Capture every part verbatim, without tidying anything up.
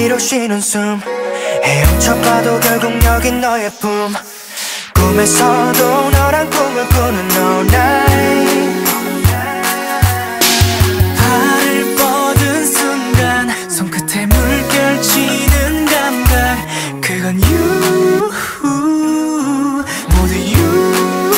뒤로 쉬는 숨 헤엄쳐봐도 결국 여긴 너의 품 꿈에서도 너랑 꿈을 꾸는 all night 발을 뻗은 순간 손끝에 물결치는 감각 그건 you 모두 you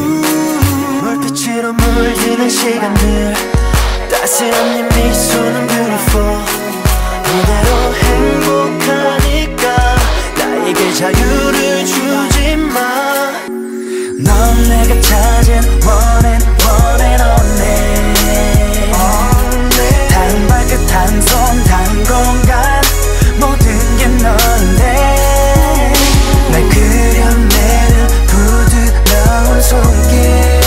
물빛으로 물드는 시간들 따스한 네 미소는 beautiful 이대로 행복하니까 나에게 자유를 주지마 넌 내가 찾은 one and one and only 단 발끝 한 손 단 공간 모든 게 너인데 날 그려내는 부드러운 손길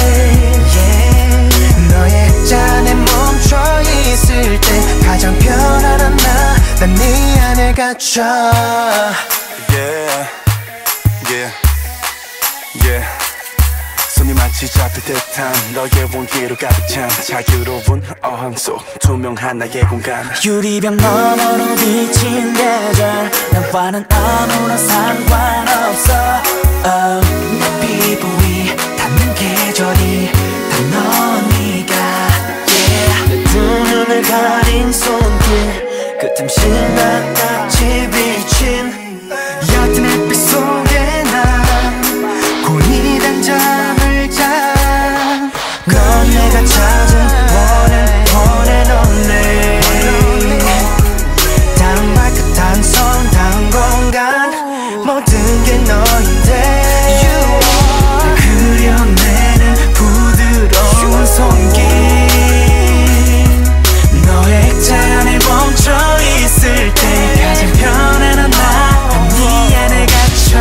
yeah. 너의 잔에 멈춰 있을 때 가장 편안한 나 난 네 안에 갇혀 Yeah, yeah, yeah 손이 마치 잡힐 듯한 너의 온기로 가득 찬 자유로운 어항 속 투명한 나의 공간 유리병 너머로 비친 계절 나와는 아무런 상관없어 oh, 내 피부 위 닿는 계절이 다 너니까 yeah. 내 두 눈을 가린 손길 그 틈실 낯같이 비친 옅은 햇빛 속에 난 고니단 잠을 자 넌 내가 찾은 one and one and only 단 발끝 단 손 단 공간 모든 게 너인데 날 그려내는 부드러운 손길 너의 잔에 멈춰 있을 때 가장 편안한 나 네 안에 갇혀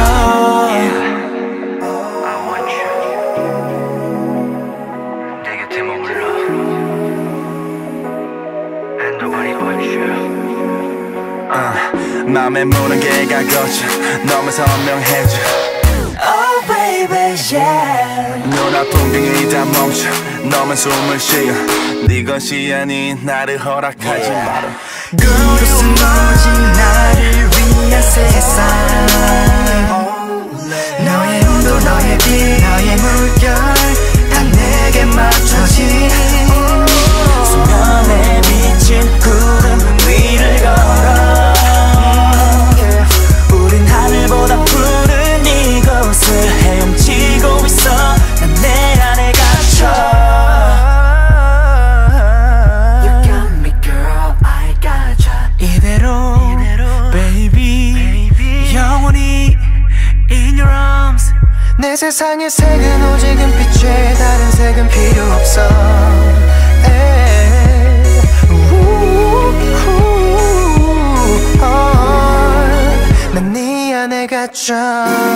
I want you 내 곁에 머물러 And nobody but you uh, 맘의 무너개가 거쳐 너만 선명해져 Oh baby yeah 눈아픈 병이 다 멈춰 너만 숨을 쉬어 네 것이 아닌 나를 허락하지 마라 이곳은 오직 나를 위한 세상 너의 온도 너의 빛 너의 물결 다 내게 맞춰진 수면에 비친 구름 위를 걸어 우린 하늘보다 푸른 이곳을 헤엄치고 있어 난 내 안에 갇혀 이대로, 이대로 baby, baby 영원히 in your arms 내 세상의 색은 오직 은빛에 다른 색은 필요 없어 난 네 안에 갇혀